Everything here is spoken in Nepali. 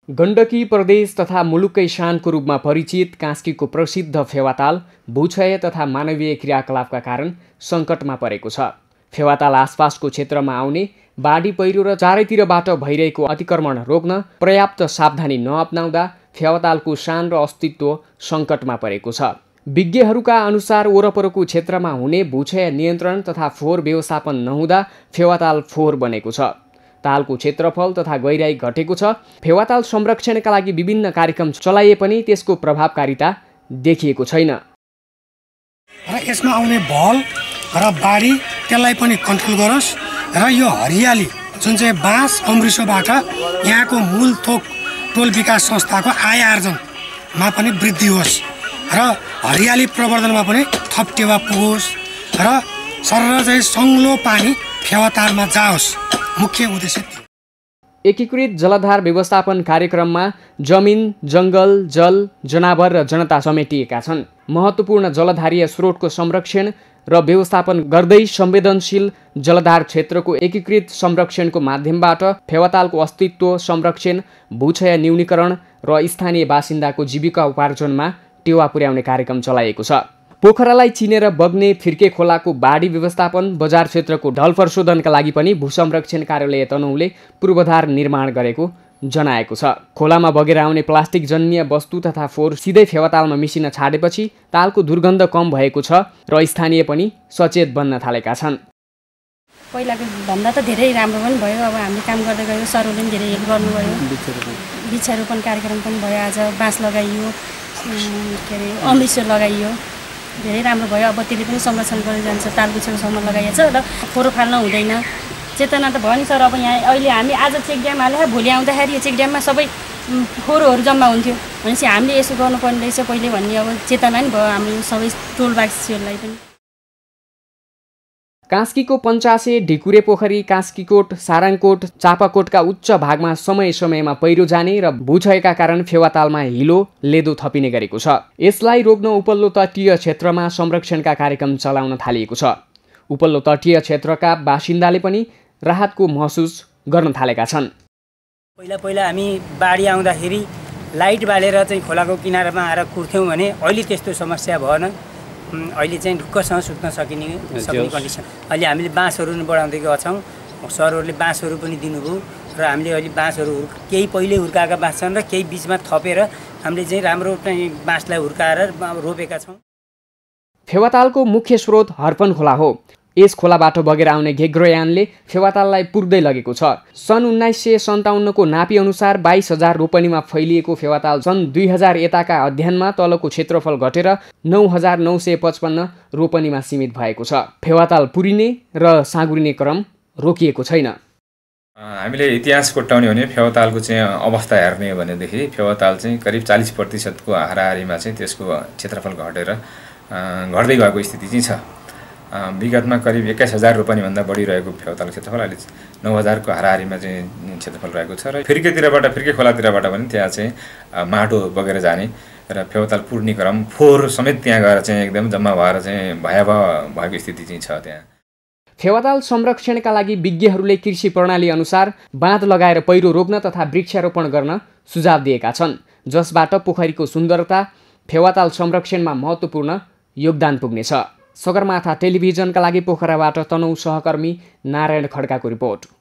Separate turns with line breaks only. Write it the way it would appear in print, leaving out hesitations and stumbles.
गण्डकी प्रदेश तथा मुलुककै शानको रूपमा परिचित कास्कीको प्रसिद्ध फेवाताल भूक्षय तथा मानवीय क्रियाकलापका कारण सङ्कटमा परेको छ। फेवाताल आसपासको क्षेत्रमा आउने बाढी पहिरो र चारैतिरबाट भइरहेको अतिक्रमण रोक्न पर्याप्त सावधानी नअपनाउँदा फेवातालको शान र अस्तित्व सङ्कटमा परेको छ। विज्ञहरूका अनुसार वरपरको क्षेत्रमा हुने भूक्षय नियन्त्रण तथा फोहोर व्यवस्थापन नहुँदा फेवाताल फोहोर बनेको छ। तालको क्षेत्रफल तथा गहिराई घटेको छ। फेवाताल संरक्षणका लागि विभिन्न कार्यक्रम चलाइए पनि त्यसको प्रभावकारिता देखिएको छैन।
र यसमा आउने भल र बाढी त्यसलाई पनि कन्ट्रोल गरोस् र यो हरियाली जुन चाहिँ बाँस अमृतसरबाट यहाँको मूल थोक टोल विकास संस्थाको आय आर्जनमा पनि वृद्धि होस् र हरियाली प्रवर्धनमा पनि थप टेवा पुगोस् र सरर चाहिँ सङ्लो पानी फेवातालमा जाओस्। मुख्य उद्देश्य
एकीकृत जलधार व्यवस्थापन कार्यक्रममा जमिन, जङ्गल, जल, जनावर र जनता समेटिएका छन्। महत्त्वपूर्ण जलधारीय स्रोतको संरक्षण र व्यवस्थापन गर्दै संवेदनशील जलधार क्षेत्रको एकीकृत संरक्षणको माध्यमबाट फेवातालको अस्तित्व संरक्षण, भूक्षय न्यूनीकरण र स्थानीय बासिन्दाको जीविका उपार्जनमा टेवा पुर्याउने कार्यक्रम चलाइएको छ। पोखरालाई चिनेर बग्ने फिर्के खोलाको बाढी व्यवस्थापन, बजार क्षेत्रको ढल प्रशोधनका लागि पनि भूसंरक्षण कार्यालय तनहुँले पूर्वाधार निर्माण गरेको जनाएको छ। खोलामा बगेर आउने प्लास्टिक जन्य वस्तु तथा फोहोर सिधै फेवातालमा मिसिन छाडेपछि तालको दुर्गन्ध कम भएको छ र स्थानीय पनि सचेत बन्न थालेका छन्।
पहिलाको भन्दा त धेरै राम्रो पनि भयो। अब हामीले काम गर्दै गयो, सरहरूले पनि धेरै हेल्प गर्नुभयो। वृक्षारोपण कार्यक्रम पनि भयो। आज बाँस लगाइयो, के अरे अमृतसर लगाइयो, धेरै राम्रो भयो। अब त्यसले पनि संरक्षण गरेर जान्छ। तालको छेउसम्म लगाइएको छ र फोहोर फाल्न हुँदैन। चेतना त भयो नि सर। अब यहाँ अहिले हामी आज चेक ड्याम हालेर भोलि आउँदाखेरि यो चेक ड्याममा सबै फोहोरहरू जम्मा हुन्थ्यो भनेपछि हामीले यसो गर्नुपर्ने रहेछ पहिले भन्ने अब चेतना नि भयो हाम्रो सबै टोलवासीहरूलाई पनि।
कास्कीको पञ्चासे, ढिकुरे पोखरी, कास्कीकोट, सारङकोट, चापाकोटका उच्च भागमा समय समयमा पहिरो जाने र भूक्षयका कारण फेवातालमा हिलो, लेदो थपिने गरेको छ। यसलाई रोक्न उपल्लो तटीय क्षेत्रमा संरक्षणका कार्यक्रम चलाउन थालिएको छ। उपल्लो तटीय क्षेत्रका बासिन्दाले पनि राहतको महसुस गर्न थालेका छन्।
पहिला हामी बाढी आउँदाखेरि लाइट बालेर चाहिँ खोलाको किनारामा आएर कुर्थ्यौँ भने अहिले त्यस्तो समस्या भएन। अहिले चाहिँ ढुक्कसँग सुत्न सक्ने कन्डिसन। अहिले हामीले बाँसहरू बढाउँदै गएका छौँ। सरहरूले बाँसहरू पनि दिनुभयो र हामीले अहिले बाँसहरू केही पहिले हुर्काएका बाँस छन् र केही बिचमा थपेर हामीले चाहिँ राम्रो चाहिँ बाँसलाई हुर्काएर रोपेका छौँ।
फेवातालको मुख्य स्रोत हर्पन खोला हो। यस खोलाबाट बगेर आउने घेग्रोयानले फेवाताललाई पुर्दै लगेको छ। सन् 1957 को नापी अनुसार 22,000 रोपनीमा फैलिएको फेवाताल सन् 2000 यताका अध्ययनमा तलको क्षेत्रफल घटेर 9,955 रोपनीमा सीमित भएको छ। फेवाताल पुरिने र साँगुरिने क्रम रोकिएको छैन।
हामीले इतिहास कोट्याउने भने फेवातालको चाहिँ अवस्था हेर्ने भनेदेखि फेवाताल चाहिँ करिब 40% को हाराहारीमा चाहिँ त्यसको क्षेत्रफल घट्दै गएको स्थिति चाहिँ छ। विगतमा करिब 21,000 रोपनीभन्दा बढी रहेको फेवातालको क्षेत्रफल अहिले 9,000 को हाराहारीमा चाहिँ क्षेत्रफल रहेको छ। र फिर्के खोलातिरबाट पनि त्यहाँ चाहिँ माटो बगेर जाने र फेवाताल पुर्ने क्रम, फोहोर समेत त्यहाँ गएर चाहिँ एकदम जम्मा भएर चाहिँ भयावह भएको स्थिति चाहिँ छ त्यहाँ।
फेवाताल संरक्षणका लागि विज्ञहरूले कृषि प्रणाली अनुसार बाँध लगाएर पहिरो रोक्न तथा वृक्षारोपण गर्न सुझाव दिएका छन्, जसबाट पोखरीको सुन्दरता फेवाताल संरक्षणमा महत्त्वपूर्ण योगदान पुग्नेछ। सगरमाथा टेलिभिजनका लागि पोखराबाट तनहुँ सहकर्मी नारायण खड्काको रिपोर्ट।